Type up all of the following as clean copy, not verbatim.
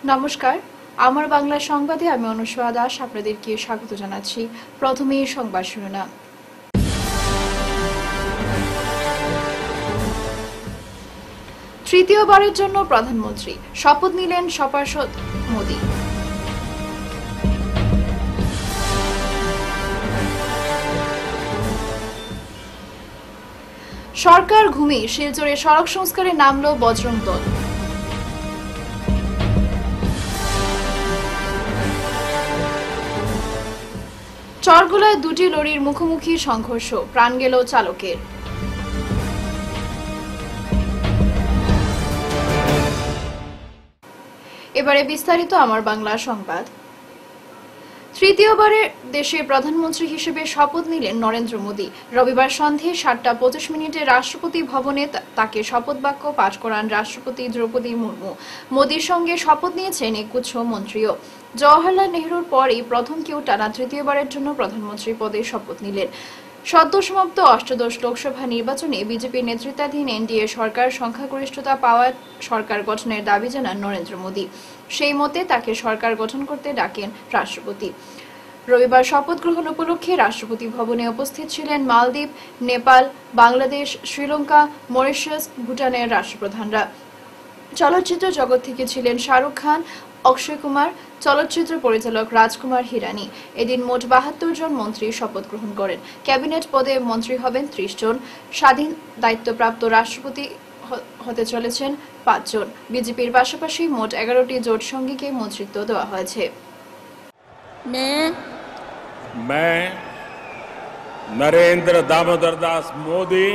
নমস্কার, আমার বাংলা সংবাদে আমি অনুষ্কা দাস আপনাদেরকে স্বাগত জানাচ্ছি। প্রথমেই সংবাদ শিরোনাম। তৃতীয়বারের জন্য প্রধানমন্ত্রী শপথ নিলেন সপার্ষদ মোদি। সরকার ঘুমিয়ে শিলচরে সড়ক সংস্কারে নামল বজরং দল। চরগোলায় দুটি লরির মুখোমুখি সংঘর্ষ, প্রাণ গেল চালকের। এবারে বিস্তারিত আমার বাংলা সংবাদ। তৃতীয়বারের দেশের প্রধানমন্ত্রী হিসেবে শপথ নিলেন নরেন্দ্র মোদি। রবিবার সন্ধে 7:25 রাষ্ট্রপতি ভবনে তাকে শপথ বাক্য পাঠ করান রাষ্ট্রপতি দ্রৌপদী মুর্মু। মোদির সঙ্গে শপথ নিয়েছেন একগুচ্ছ মন্ত্রীও। জওহরলাল নেহরুর পরেই প্রথম কেউ টানা তৃতীয়বারের জন্য প্রধানমন্ত্রী পদে শপথ নিলেন। সদ্য সমাপ্ত অষ্টাদশ লোকসভা নির্বাচনে বিজেপির নেতৃত্বাধীন এনডিএ সরকার সংখ্যাগরিষ্ঠতা পাওয়ার সরকার গঠনের দাবি জানান নরেন্দ্র মোদি। সেই মতে তাকে সরকার গঠন করতে ডাকেন রাষ্ট্রপতি। রবিবার শপথ গ্রহণ উপলক্ষে রাষ্ট্রপতি ভবনে উপস্থিত ছিলেন মালদ্বীপ, নেপাল, বাংলাদেশ, শ্রীলঙ্কা, মরিশাস, ভুটানের রাষ্ট্রপ্রধানরা। চলচ্চিত্র জগৎ থেকে ছিলেন শাহরুখ খান, অক্ষয় কুমার, চলচ্চিত্র পরিচালক রাজকুমার হিরানি। এদিন মোট 72 জন মন্ত্রী শপথ গ্রহণ করেন। ক্যাবিনেট পদে মন্ত্রী হবেন 30 জন। স্বাধীন দায়িত্বপ্রাপ্ত রাষ্ট্রপতি হতে চলেছেন 5 জন। বিজেপির পাশাপাশি মোট 11টি জোট সঙ্গীকে মন্ত্রিত্ব দেওয়া হয়েছে। मैं नरेंद्र दामोदर दास मोदी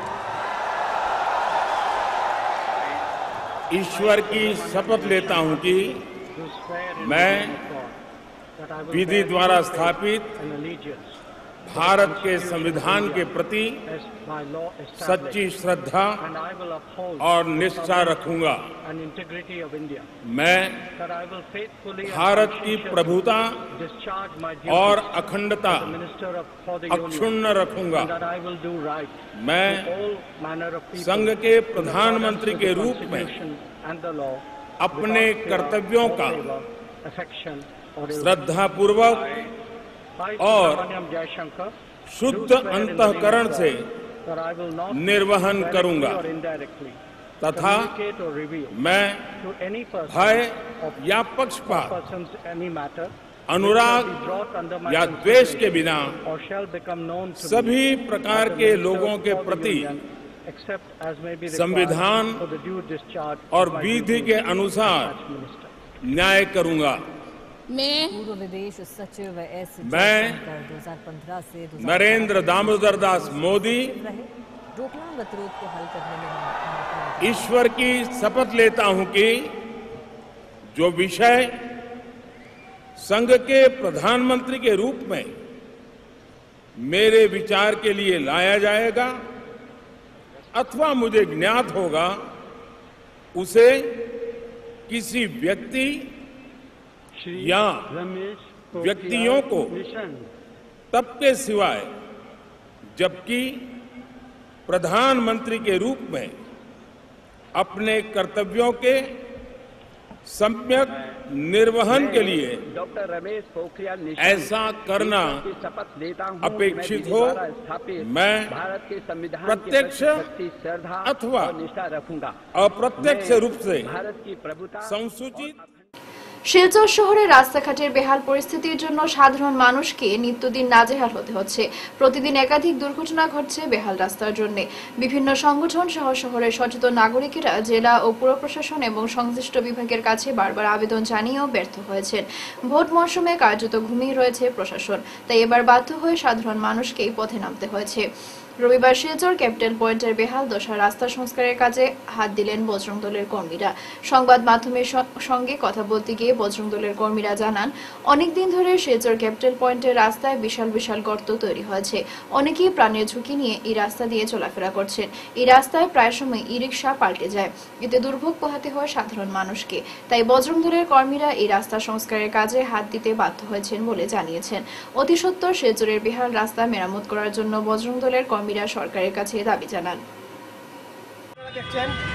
ईश्वर की शपथ लेता हूं कि मैं विधि द्वारा स्थापित भारत के संविधान के प्रति सच्ची श्रद्धा और निष्ठा रखूंगा। मैं भारत की प्रभुता और अखंडता अक्षुण्ण रखूंगा। मैं संघ के प्रधानमंत्री के रूप में अपने कर्तव्यों का श्रद्धापूर्वक और शुद्ध अंतःकरण से निर्वहन करूंगा तथा मैं भय या पक्षपात, अनुराग या द्वेष के बिना सभी प्रकार के लोगों के प्रति संविधान और विधि के अनुसार न्याय करूंगा। मैं नरेंद्र दामोदर दास मोदी ईश्वर की शपथ लेता हूं कि जो विषय संघ के प्रधानमंत्री के रूप में मेरे विचार के लिए लाया जाएगा अथवा मुझे ज्ञात होगा, उसे किसी व्यक्ति या व्यक्तियों को तब के सिवाय जबकि प्रधानमंत्री के रूप में अपने कर्तव्यों के सम्यक निर्वहन के लिए डॉक्टर रमेश पोखरियाल ऐसा करना अपेक्षित हो, मैं प्रत्यक्ष अथवा अप्रत्यक्ष रूप से संसूचित। শিলচর শহরে রাস্তাঘাটের বেহাল পরিস্থিতির জন্য সাধারণ মানুষকে নিত্যদিন নাজেহাল হতে হচ্ছে। প্রতিদিন একাধিক দুর্ঘটনা ঘটছে বেহাল রাস্তার জন্য। বিভিন্ন সংগঠন সহ শহরের সচেতন নাগরিকেরা জেলা ও পুর প্রশাসন এবং সংশ্লিষ্ট বিভাগের কাছে বারবার আবেদন জানিয়েও ব্যর্থ হয়েছেন। ভোট মৌসুমে কার্যত ঘুমিয়ে রয়েছে প্রশাসন, তাই এবার বাধ্য হয়ে সাধারণ মানুষকেই পথে নামতে হয়েছে। রবিবার শিলচর ক্যাপিটাল পয়েন্টের বেহাল দশা রাস্তা সংস্কারের কাজে হাত দিলেন বজরং দলের কর্মীরা। সংবাদ মাধ্যমের সঙ্গে কথা বলতে গিয়ে বজরং দলের কর্মীরা জানান, অনেকদিন ধরে শিলচর ক্যাপিটাল পয়েন্টের রাস্তায় বিশাল বিশাল গর্ত তৈরি হয়েছে। অনেকেই প্রাণের ঝুঁকি নিয়ে এই রাস্তা দিয়ে চলাফেরা করছেন। এই রাস্তায় প্রায় সময় ই রিক্সা পাল্টে যায়, এতে দুর্ভোগ পোহাতে হয় সাধারণ মানুষকে। তাই বজরং দলের কর্মীরা এই রাস্তা সংস্কারের কাজে হাত দিতে বাধ্য হয়েছেন বলে জানিয়েছেন। অতি সত্বর শিলচরের বেহাল রাস্তা মেরামত করার জন্য বজরং দলের কর্মীরা সরকারের কাছে দাবি জানান।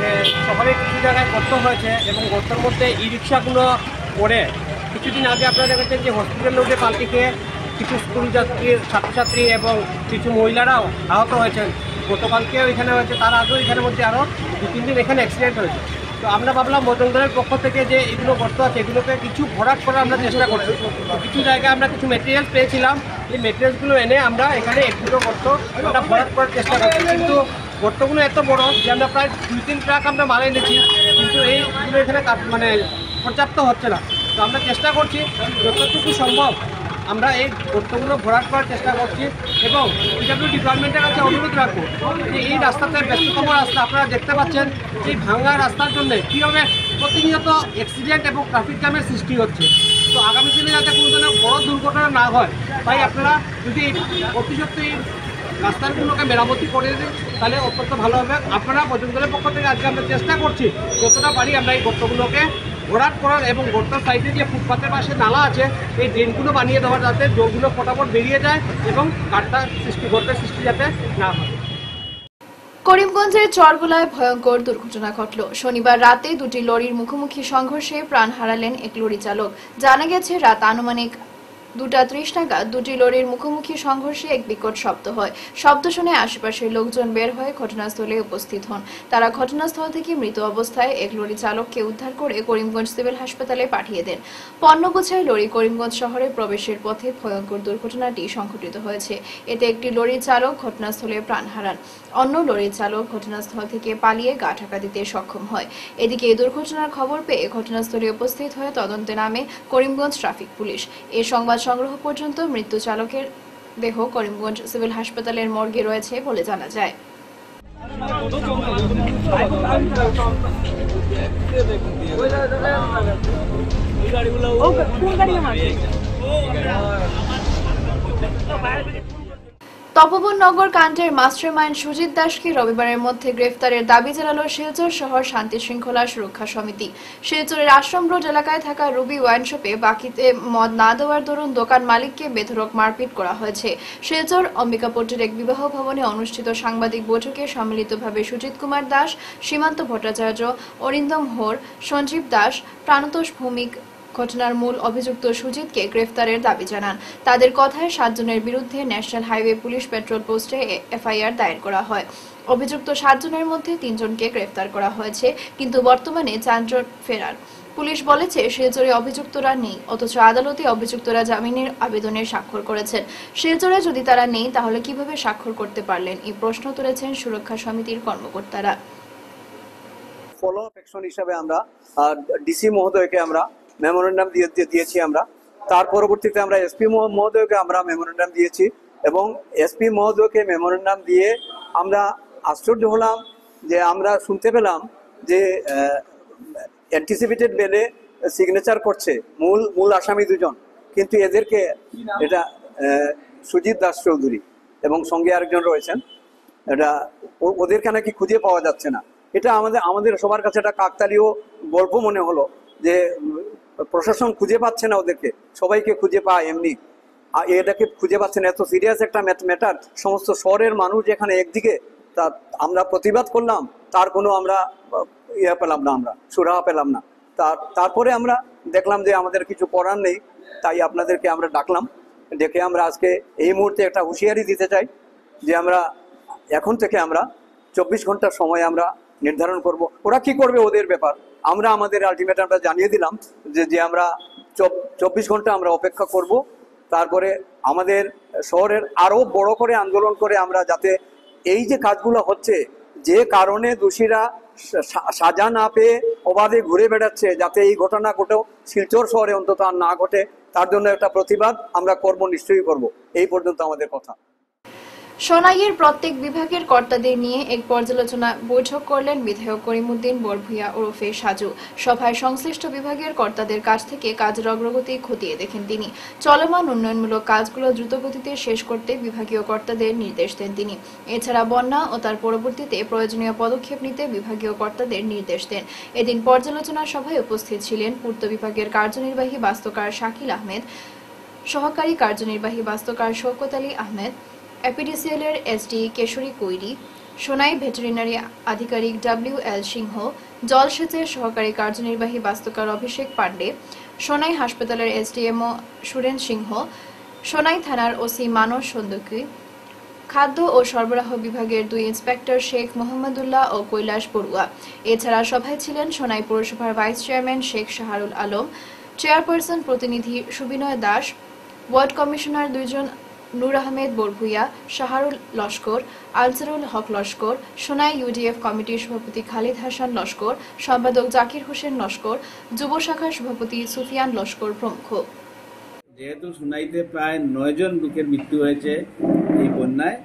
যে শহরে কিছু জায়গায় গর্ত হয়েছে এবং গর্তের মধ্যে ই রিক্সাগুলো পড়ে কিছুদিন আগে আপনারা দেখেছেন যে হসপিটাল রোডে পাল্টি খেয়ে কিছু স্কুল ছাত্রছাত্রী এবং কিছু মহিলারাও আহত হয়েছেন। গতকালকেও এখানে হয়েছে, তার আগেও এখানের মধ্যে আরও 2-3 দিন এখানে অ্যাক্সিডেন্ট হয়েছে। তো আমরা ভাবলাম মজুমদারের পক্ষ থেকে যে এগুলো গর্ত আছে এগুলোকে কিছু ভরাট করার আমরা চেষ্টা করছি। কিছু জায়গায় আমরা কিছু মেটেরিয়ালস পেয়েছিলাম, এই মেটেরিয়ালসগুলো এনে আমরা এখানে একটু গর্ত আমরা ভরাট করার চেষ্টা করছি। কিন্তু গর্তগুলো এত বড় যে আমরা প্রায় 2-3 ট্রাক আমরা মাল এনেছি, কিন্তু এইগুলো এখানে মানে পর্যাপ্ত হচ্ছে না। তো আমরা চেষ্টা করছি যতটুকু সম্ভব আমরা এই গর্তগুলো ভরাট করার চেষ্টা করছি এবং পিডব্লিউ ডিপার্টমেন্টের কাছে অনুরোধ রাখবো যে এই রাস্তাতে ব্যস্ততম রাস্তা আপনারা দেখতে পাচ্ছেন, এই ভাঙা রাস্তার জন্য কীভাবে প্রতিনিয়ত অ্যাক্সিডেন্ট এবং ট্রাফিক জ্যামের সৃষ্টি হচ্ছে। তো আগামী দিনে যাতে কোনো ধরনের বড় দুর্ঘটনা না হয়, তাই আপনারা যদি অতি সত্যি রাস্তাগুলোকে মেরামতি করে দিন তাহলে অত্যন্ত ভালো হবে। আপনারা মজুমদারের পক্ষ থেকে আজকে আমরা চেষ্টা করছি যতটা পারি আমরা এই গর্তগুলোকে ভরাট করার এবং গর্তের সাইডে যে ফুটপাতের পাশে নালা আছে এই ড্রেনগুলো বানিয়ে দেওয়ার, যাতে জলগুলো ফটাফট বেরিয়ে যায় এবং গর্তের সৃষ্টি যাতে না হয়। করিমগঞ্জের চরগোলায় ভয়ঙ্কর দুর্ঘটনা ঘটল। শনিবার রাতে দুটি লরির মুখোমুখি সংঘর্ষে প্রাণ হারালেন এক লরি চালক। জানা গেছে রাত আনুমানিক 2:30 নাগাদ দুটি লরির মুখোমুখি সংঘর্ষে এক বিকট শব্দ হয়। শব্দ শুনে আশেপাশের লোকজন বের হয়ে ঘটনাস্থলে উপস্থিত হন। তারা ঘটনাস্থল থেকে মৃত অবস্থায় এক লরি চালককে উদ্ধার করে করিমগঞ্জ সিভিল হাসপাতালে পাঠিয়ে দেন। পণ্য বোঝাই লরি করিমগঞ্জ শহরে প্রবেশের পথে ভয়ঙ্কর দুর্ঘটনাটি সংঘটিত হয়েছে। এতে একটি লরির চালক ঘটনাস্থলে প্রাণ হারান। অন্য লরির চালক ঘটনাস্থল থেকে পালিয়ে গা ঢাকা দিতে সক্ষম হয়। এদিকে এই দুর্ঘটনার খবর পেয়ে ঘটনাস্থলে উপস্থিত হয়ে তদন্তে নামে করিমগঞ্জ ট্রাফিক পুলিশ। এই সংবাদ সংগ্রহ পর্যন্ত মৃত্যু চালকের দেহ করিমগঞ্জ সিভিল হাসপাতালের মর্গে রয়েছে বলে জানা যায়। তপবন নগর কাণ্ডের মাস্টারমাইন্ড সুজিত দাসকে রবিবারের মধ্যে গ্রেফতারের দাবি জানালো শিলচর শহর শান্তি শৃঙ্খলা সুরক্ষা সমিতি। শিলচরের আশ্রম রোড এলাকায় থাকা রুবি ওয়াইন শপে বাকিতে মদ না দেওয়ার দরুন দোকান মালিককে বেধড়ক মারপিট করা হয়েছে। শিলচর অম্বিকাপুরের এক বিবাহ ভবনে অনুষ্ঠিত সাংবাদিক বৈঠকে সম্মিলিতভাবে সুজিত কুমার দাস, সীমান্ত ভট্টাচার্য, অরিন্দম হোর, সঞ্জীব দাস, প্রাণতোষ ভৌমিক ঘটনার মূল অভিযুক্ত সুজিতকে গ্রেফতারের দাবি জানান। তাদের কথায় 7 জনের বিরুদ্ধে ন্যাশনাল হাইওয়ে পুলিশ পেট্রোল পোস্টে এফআইআর দায়ের করা হয়। অভিযুক্ত 7 জনের মধ্যে 3 জনকে গ্রেফতার করা হয়েছে, কিন্তু বর্তমানে 4 জন ফেরার। পুলিশ বলেছে শিলচরে অভিযুক্তরা নেই, অথচ আদালতে অভিযুক্তরা জামিনের আবেদনে স্বাক্ষর করেছেন। শিলচরে যদি তারা নেই তাহলে কিভাবে স্বাক্ষর করতে পারলেন, এই প্রশ্ন তুলেছেন সুরক্ষা সমিতির কর্মকর্তারা। ফলো আপ অ্যাকশন হিসাবে আমরা ডিসি মহোদয়কে আমরা মেমোরেন্ডাম দিয়েছি। আমরা তার পরবর্তীতে আমরা এসপি মহোদয়কে আমরা মেমোরেন্ডাম দিয়েছি এবং এসপি মহোদয়কে মেমোরেন্ডাম দিয়ে আমরা আশ্চর্য হলাম যে আমরা শুনতে পেলাম যে অ্যান্টিসিপেটেড বেলে সিগনেচার করছে মূল আসামি 2 জন, কিন্তু এদেরকে এটা সুজিত দাস চৌধুরী এবং সঙ্গে আরেকজন রয়েছেন, এটা ওদেরকে নাকি খুঁজে পাওয়া যাচ্ছে না। এটা আমাদের সবার কাছে একটা কাকতালীয় গল্প মনে হলো যে প্রশাসন খুঁজে পাচ্ছে না ওদেরকে, সবাইকে খুঁজে পায় এমনি, এটাকে খুঁজে পাচ্ছে না। এত সিরিয়াস একটা ম্যাটার, সমস্ত শহরের মানুষ যেখানে একদিকে, তা আমরা প্রতিবাদ করলাম, তার কোনো আমরা পেলাম না, আমরা সুরাহা পেলাম না। তারপরে আমরা দেখলাম যে আমাদের কিছু করার নেই, তাই আপনাদেরকে আমরা ডাকলাম। ডেকে আমরা আজকে এই মুহূর্তে একটা হুঁশিয়ারি দিতে চাই যে আমরা এখন থেকে আমরা 24 ঘন্টার সময় আমরা নির্ধারণ করব। ওরা কি করবে ওদের ব্যাপার, আমরা আমাদের আলটিমেটামটা জানিয়ে দিলাম যে আমরা 24 ঘন্টা আমরা অপেক্ষা করব। তারপরে আমাদের শহরের আরো বড় করে আন্দোলন করে আমরা যাতে এই যে কাজগুলো হচ্ছে, যে কারণে দোষীরা সাজা না পেয়ে অবাধে ঘুরে বেড়াচ্ছে, যাতে এই ঘটনা ঘটেও শিলচর শহরে অন্তত আর না ঘটে, তার জন্য একটা প্রতিবাদ আমরা করব, নিশ্চয়ই করব। এই পর্যন্ত আমাদের কথা। সোনাইয়ের প্রত্যেক বিভাগের কর্তাদের নিয়ে এক পর্যালোচনা বৈঠক করলেন বিধায়ক করিমউদ্দিন বরভূয়া ওরফে সাজু। সভায় সংশ্লিষ্ট বিভাগের কর্তাদের কাছ থেকে কাজের অগ্রগতি খতিয়ে দেখেন তিনি। চলমান উন্নয়নমূলক কাজগুলো দ্রুতগতিতে শেষ করতে বিভাগীয় কর্তাদের নির্দেশ দেন তিনি। এছাড়া বন্যা ও তার পরবর্তীতে প্রয়োজনীয় পদক্ষেপ নিতে বিভাগীয় কর্তাদের নির্দেশ দেন। এদিন পর্যালোচনা সভায় উপস্থিত ছিলেন পূর্ত বিভাগের কার্যনির্বাহী বাস্তুকার শাকিল আহমেদ, সহকারী কার্যনির্বাহী বাস্তুকার শওকত আলী আহমেদ, এপিডিসিএল এর এসডি কেশরী কৈরি, সোনাই ভেটেরিনারি আধিকারিক WL সিংহ, জলসেচের সহকারী কার্যনির্বাহী বাস্তুকার অভিষেক পাণ্ডে, সোনাই হাসপাতালের SDMO সুরেন সিংহ, সোনাই থানার OC মানস সন্দুকি, খাদ্য ও সরবরাহ বিভাগের 2 ইন্সপেক্টর শেখ মোহাম্মদুল্লাহ ও কৈলাস বড়ুয়া। এছাড়া সভায় ছিলেন সোনাই পৌরসভার vice chairman Sheikh Shahrul Alam, chairperson প্রতিনিধি সুবিনয় দাস, ওয়ার্ড কমিশনার 2 জন নূর আহমেদ বরভুইয়া, শাহরুল লস্কর, আনসারুল হক লস্কর, সোনাই UDF কমিটির সভাপতি খালিদ হাসান লস্কর, সম্পাদক জাকির হোসেন লস্কর, যুব শাখার সভাপতি সুফিয়ান লস্কর প্রমুখ। যেহেতু সোনাইতে প্রায় 9 জন লোকের মৃত্যু হয়েছে এই বন্যায়,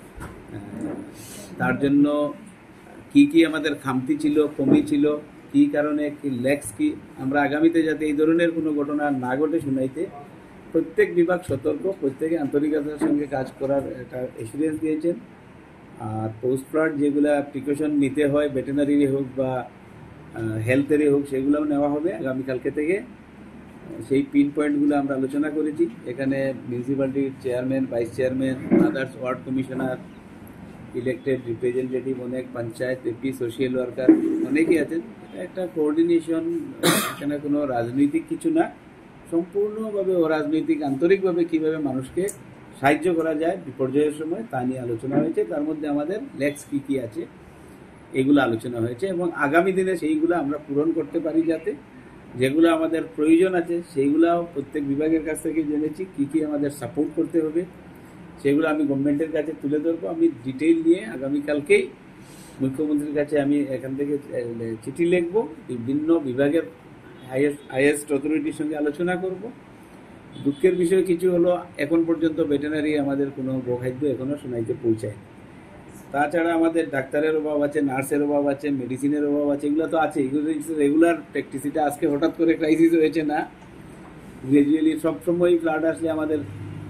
তার জন্য কি আমাদের খামতি ছিল, কমি ছিল, কি কারণে কি ল্যাক্স কি, আমরা আগামীতে যাতে এই ধরনের কোনো ঘটনা না ঘটে সোনাইতে প্রত্যেক বিভাগ সতর্ক, প্রত্যেকে আন্তরিকতার সঙ্গে কাজ করার একটা এক্সপিরিয়েন্স দিয়েছেন। আর পোস্ট ফ্লাড যেগুলা প্রিকশন নিতে হয়, ভেটেরিনারি হোক বা হেলথেরই হোক, সেগুলোও নেওয়া হবে আগামীকালকে থেকে। সেই পিন পয়েন্টগুলো আমরা আলোচনা করেছি। এখানে মিউনিসিপ্যালিটির chairman, vice chairman, others ward commissioner, elected representative, অনেক পঞ্চায়েত এপি, সোশ্যাল ওয়ার্কার অনেকেই আছেন। এটা একটা কোঅর্ডিনেশন, এখানে কোনো রাজনৈতিক কিছু না, সম্পূর্ণভাবে অরাজনৈতিক, আন্তরিকভাবে কীভাবে মানুষকে সাহায্য করা যায় বিপর্যয়ের সময় তা নিয়ে আলোচনা হয়েছে। তার মধ্যে আমাদের ল্যাক্স কী আছে এগুলো আলোচনা হয়েছে এবং আগামী দিনে সেইগুলো আমরা পূরণ করতে পারি, যাতে যেগুলো আমাদের প্রয়োজন আছে সেইগুলাও প্রত্যেক বিভাগের কাছ থেকে জেনেছি কি আমাদের সাপোর্ট করতে হবে, সেগুলো আমি গভর্নমেন্টের কাছে তুলে ধরবো। আমি ডিটেইল নিয়ে আগামীকালকেই মুখ্যমন্ত্রীর কাছে আমি এখান থেকে চিঠি লিখব, বিভিন্ন বিভাগের হাইয়েস্ট অথরিটির সঙ্গে আলোচনা করব। দুঃখের বিষয় কিছু হলো, এখন পর্যন্ত ভেটেরিনারি আমাদের কোনো গোখাদ্য এখনও সোনাইতে পৌঁছায়। তাছাড়া আমাদের ডাক্তারের অভাব আছে, নার্সের অভাব আছে, মেডিসিনের অভাব আছে, এগুলো তো আছে, এগুলো রেগুলার প্র্যাকটিস। এটা আজকে হঠাৎ করে ক্রাইসিস হয়েছে না, গ্রাজুয়ালি সবসময় ফ্লাড আসলে আমাদের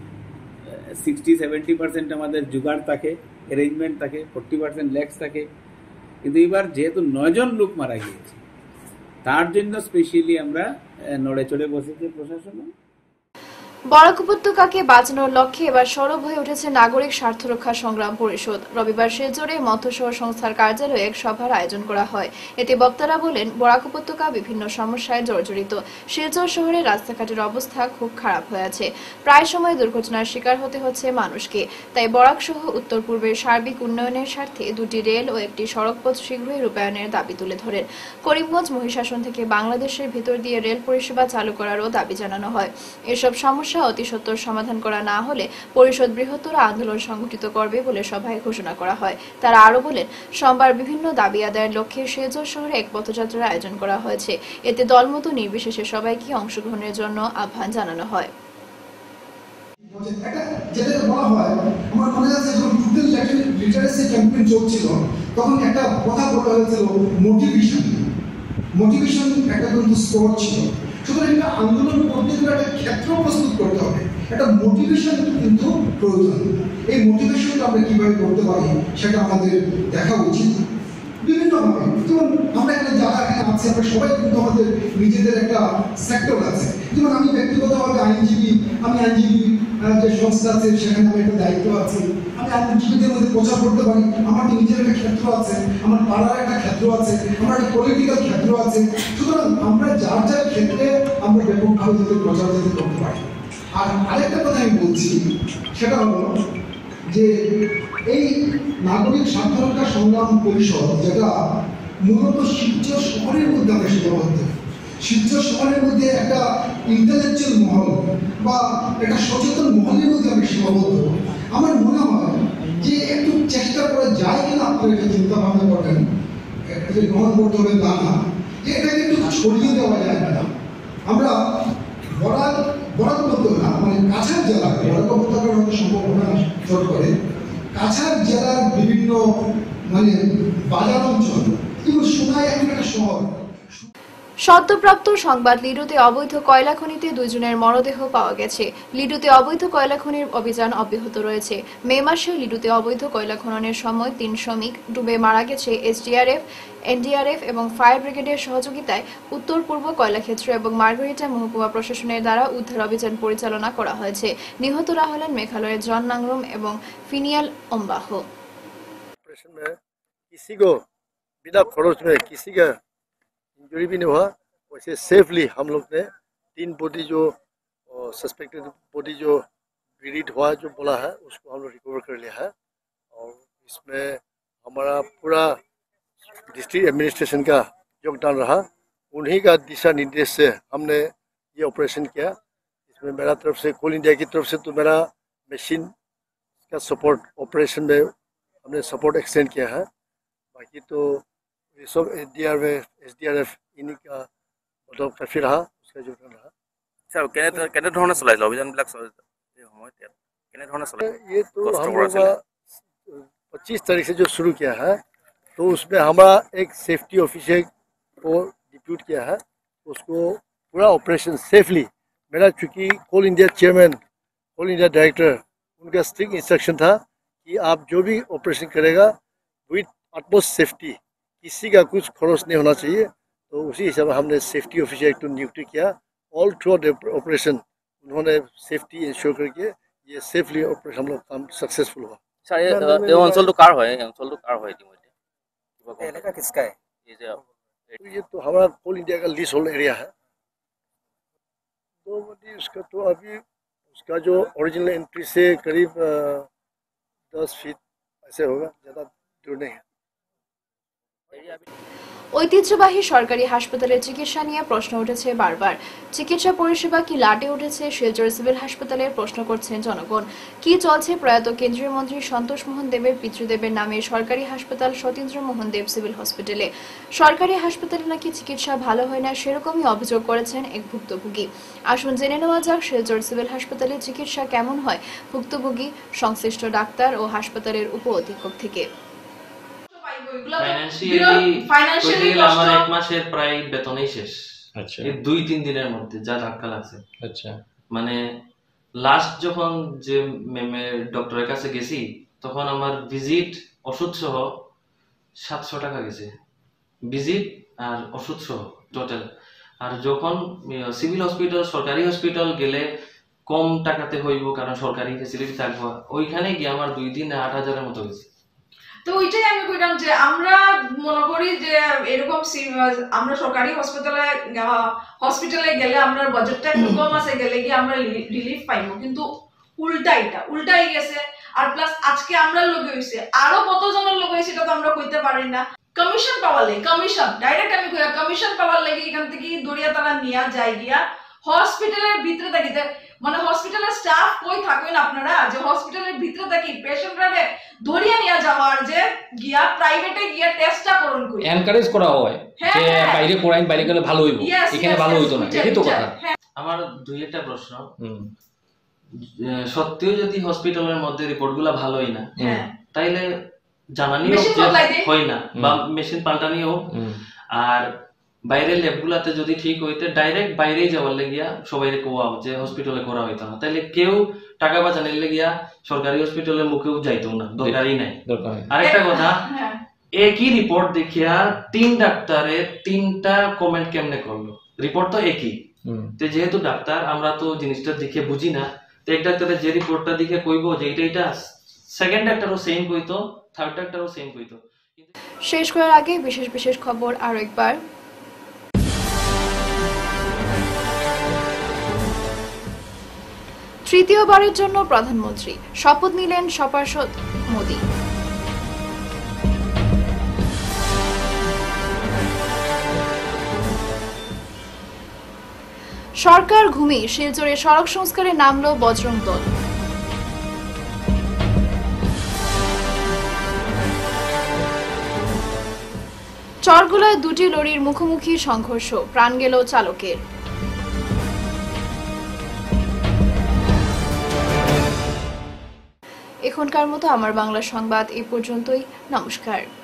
60-70% আমাদের জোগাড় থাকে, অ্যারেঞ্জমেন্ট থাকে, 40% ল্যাক্স থাকে। কিন্তু এবার যেহেতু 9 জন লোক মারা গিয়েছে, তার জন্য স্পেশালি আমরা নড়ে চড়ে বসেছি প্রশাসন। বরাক উপত্যকাকে বাঁচানোর লক্ষ্যে এবার সরব হয়ে উঠেছে নাগরিক স্বার্থ রক্ষা সংগ্রাম পরিষদ। রবিবার শিলচরে মৎস্য সংস্থার কার্যালয়ে এক সভার আয়োজন করা হয়। এতে বক্তারা বলেন, বরাক উপত্যকা বিভিন্ন সমস্যায় জর্জরিত। শিলচর শহরে রাস্তাঘাটের অবস্থা খুব খারাপ হয়ে আছে, প্রায় সময় দুর্ঘটনার শিকার হতে হচ্ছে মানুষকে। তাই বরাক সহ উত্তর পূর্বের সার্বিক উন্নয়নের স্বার্থে 2টি রেল ও একটি সড়কপথ শীঘ্রই রূপায়ণের দাবি তুলে ধরেন। করিমগঞ্জ মহিষাসন থেকে বাংলাদেশের ভিতর দিয়ে রেল পরিষেবা চালু করারও দাবি জানানো হয়। এসব সমস্যা অতি সত্বর সমাধান করা না হলে পরিষদ বৃহত্তর আন্দোলন সংগঠিত করবে বলে সভায় ঘোষণা করা হয়। তারা আরো বলেন, সোমবার বিভিন্ন দাবি আদায়ের লক্ষ্যে শিলচর শহরে এক পথযাত্রার আয়োজন করা হয়েছে। এতে দলমত নির্বিশেষে সবাইকে অংশগ্রহণের জন্য আহ্বান জানানো হয়। যেটা বলা হয়, আমার মনে আছে যখন ফুডেল লিটারেসি ক্যাম্পেইন চলছিল, তখন একটা কথা বলা হয়েছিল মোটিভেশন একটা কিন্তু স্কোর ছিল। সুতরাং একটা আন্দোলন করতে গেলে একটা ক্ষেত্র প্রস্তুত করতে হবে, একটা মোটিভেশন কিন্তু প্রয়োজন। এই মোটিভেশনটা আমরা কিভাবে করতে পারি সেটা আমাদের দেখা উচিত বিভিন্নভাবে। যেমন আমরা এখানে যারা এখানে আছি, আমরা সবাই কিন্তু আমাদের নিজেদের একটা সেক্টর আছে। যেমন আমি ব্যক্তিগতভাবে আইনজীবী, আমি আইনজীবী যে সংস্থা আছে সেখানে আমার একটা দায়িত্ব আছে। আমি আইনজীবীদের মধ্যে প্রচার করতে পারি, আমার নিজের একটা ক্ষেত্র আছে, আমার পাড়ার একটা ক্ষেত্র আছে, আমার একটা পলিটিক্যাল ক্ষেত্র আছে। সুতরাং আমরা যার যার ক্ষেত্রে আমরা ব্যাপকভাবে যাতে প্রচার যাতে করতে পারি। আর আরেকটা কথা আমি বলছি, সেটা হলো যে এই নাগরিক স্বার্থ রক্ষা সংগ্রাম পরিষদ, যেটা মূলত শিলচর শহরের মধ্যে আমরা সীমাবদ্ধ, শিলচর শহরের মধ্যে একটা ইন্টেলেকচুয়াল মহল বা একটা সচেতন মহলের মধ্যে আমরা সীমাবদ্ধ। আমার মনে হয় যে একটু চেষ্টা করা যায় কিনা, আপনারা একটা চিন্তা ভাবনা করবেন, এটা গ্রহণ করতে হবে তা না, যে এটাকে একটু ছড়িয়ে দেওয়া যায় না। আমরা বরাক উপত্যকা মানে কাছাড় জেলা, বরাক উপত্যকার হয়তো সম্ভাবনা চট করে, কাছাড় জেলার বিভিন্ন মানে বাজার অঞ্চল, কিন্তু সোনাই এখন একটা শহর। সদ্যপ্রাপ্ত সংবাদ, লিডুতে অবৈধ কয়লা খনিতে 2 জনের মরদেহ পাওয়া গেছে। লিডুতে অবৈধ কয়লা খনির অভিযান অব্যাহত রয়েছে। মে মাসে লিডুতে অবৈধ কয়লা খননের সময় 3 শ্রমিক ডুবে মারা গেছে। SDRF, NDRF এবং ফায়ার ব্রিগেডের সহযোগিতায় উত্তর পূর্ব কয়লাক্ষেত্র এবং মার্গরিটা মহকুমা প্রশাসনের দ্বারা উদ্ধার অভিযান পরিচালনা করা হয়েছে। নিহতরা হলেন মেঘালয়ের জন নাংরুম এবং ফিনিয়াল অম্বাহ। ऑपरेशन में किसी को बिना खरोच में किसी का इंजरी भी नहीं हुआ। वैसे सेफली हम लोग ने 3 बॉडी जो सस्पेक्टेड बॉडी जो ब्लीड हुआ जो बोला है उसको हम लोग रिकवर कर लिया है। और इसमें हमारा पूरा डिस्ट्रिक्ट एडमिनिस्ट्रेशन का योगदान रहा। उन्हीं का दिशा निर्देश से हमने ये ऑपरेशन किया। इसमें मेरा तरफ से कोल इंडिया की तरफ से तो मेरा मशीन का सपोर्ट ऑपरेशन में हमने सपोर्ट एक्सटेंड किया है। बाकी तो ये सब SDRF इन्हीं का मतलब काफी रहा, उसका योगदान रहा। কেনেধৰণে চলাইছিল অভিযানবিলাক সময়ত কেনেধৰণে চলাইছিল? ये तो हम लोग का 25 तारीख से जो शुरू किया है तो उसमें हमारा एक सेफ्टी ऑफिसर को डिप्यूट किया है। उसको पूरा ऑपरेशन सेफली मेरा चूँकि Coal India chairman Coal India director उनका स्ट्रिक्ट इंस्ट्रक्शन था कि आप जो भी ऑपरेशन करेगा विथ अटमोस्ट सेफ्टी, किसी का कुछ खरोच नहीं होना चाहिए। तो उसी हिसाब से हमने सेफ्टी ऑफिसर एक नियुक्ति किया। ऑल थ्रू द ऑपरेशन उन्होंने सेफ्टी इंश्योर करके ये सेफली ऑपरेशन हम लोग काम सक्सेसफुल हुआ। ছাৰ এই অঞ্চলটো কাৰ হয়? এই অঞ্চলটো কাৰ হয় ইতিমধ্যে? এলেকা কিসকা है? এই যে तो ये तो हमारा कोल इंडिया का लीज होल्ड एरिया है। तो उसका तो अभी उसका जो ओरिजिनल एंट्री से करीब 10 फीट ऐसे होगा, ज़्यादा दूर नहीं है। ঐতিহ্যবাহী সরকারি হাসপাতালের চিকিৎসা নিয়ে প্রশ্ন উঠেছে বারবার। চিকিৎসা পরিষেবা কি লাটে উঠেছে শিলচর সিভিল হাসপাতালের প্রশ্ন করছেন জনগণ। কি চলছে প্রয়াত কেন্দ্রীয় মন্ত্রী সন্তোষ মোহন দেবের পিতৃদেবের নামে সরকারি হাসপাতাল সতীন্দ্র মোহন দেব সিভিল হসপিটালে? সরকারি হাসপাতালে নাকি চিকিৎসা ভালো হয় না, সেরকমই অভিযোগ করেছেন এক ভুক্তভোগী। আসুন জেনে নেওয়া যাক শিলচর সিভিল হাসপাতালে চিকিৎসা কেমন হয় ভুক্তভোগী, সংশ্লিষ্ট ডাক্তার ও হাসপাতালের উপ অধীক্ষক থেকে। ফাইনান্সিয়ালি আমার 1 মাসের প্রায় বেতনই শেষ। আচ্ছা, এই 2-3 দিনের মধ্যে যা ধাক্কা লাগছে। আচ্ছা, মানে লাস্ট যখন যে ডক্টরের কাছে গেছি তখন আমার ভিজিট ওষুধ সহ 700 টাকা গেছে, ভিজিট আর ওষুধ সহ টোটাল। আর যখন সিভিল হসপিটাল সরকারি হসপিটাল গেলে কম টাকাতে হইব কারণ সরকারি ফ্যাসিলিটি থাকবে, ওইখানে গিয়ে আমার 2 দিন 8,000-এর মতো গেছে। তো ওইটাই আমি কইলাম যে আমরা মনে করি যে এরকম আমরা সরকারি হসপিটালে গেলে আমরা বাজেটটা একটু কম আছে, গেলে গিয়ে আমরা রিলিফ পাইবো, কিন্তু উল্টাই গেছে। আর প্লাস আজকে আমরা লগে হইছে আরো কতজনের লগে হইছে এটা তো আমরা কইতে পারি না। কমিশন পাওয়ালে কমিশন ডাইরেক্ট আমি কইয়া কমিশন পাওয়ার লাগি এখান থেকে দড়িয়াতলা নিয়া যায় গিয়া হসপিটালের ভিতরে থাকিতে, মানে হসপিটালের স্টাফ কই থাকেন আপনারা যে হসপিটালের ভিতরে থাকি পেশেন্টরা ধরিয়া নিয়া যাওয়ার যে গিয়া প্রাইভেটে গিয়া টেস্টটা করুন কই এনকারেজ করা হয় যে বাইরে করাইন, বাইরে গেলে ভালো হইব, এখানে ভালো হইতো না, এই তো কথা। আমার 2-একটা প্রশ্ন। সত্যিও যদি হসপিটালের মধ্যে রিপোর্টগুলো ভালোই না তাইলে জানানিও হয় না বা মেশিন পাল্টানিও, আর বাইরের ল্যাবগুলাতে যদি ঠিক হইতে ডাইরেক্ট বাইরেই যাওয়ার লাগিয়া সবাই কোয়াও যে হসপিটালে করা হইতো না, তাইলে কেউ টাকা বাঁচানোর লাগিয়া সরকারি হসপিটালের মুখেও যাইতো না, দরকারই নাই। আরেকটা কথা, একই রিপোর্ট দেখিয়া 3 ডাক্তারের 3টা কমেন্ট কেমনে করলো? রিপোর্ট তো একই, তো যেহেতু ডাক্তার আমরা তো জিনিসটা দেখে বুঝি না, তো এক ডাক্তারের যে রিপোর্টটা দেখে কইবো যে এইটা সেকেন্ড ডাক্তারও সেম কইতো, থার্ড ডাক্তারও সেম কইতো। শেষ করার আগে বিশেষ খবর আরো একবার। তৃতীয়বারের জন্য প্রধানমন্ত্রী শপথ নিলেন সপার্ষদ মোদি। সরকার ঘুমিয়ে শিলচরে সড়ক সংস্কারে নামল বজরং দল। চরগুলায় 2টি লরির মুখোমুখি সংঘর্ষ, প্রাণ গেল চালকের। এখনকার মতো আমার বাংলা সংবাদ এই পর্যন্তই। নমস্কার।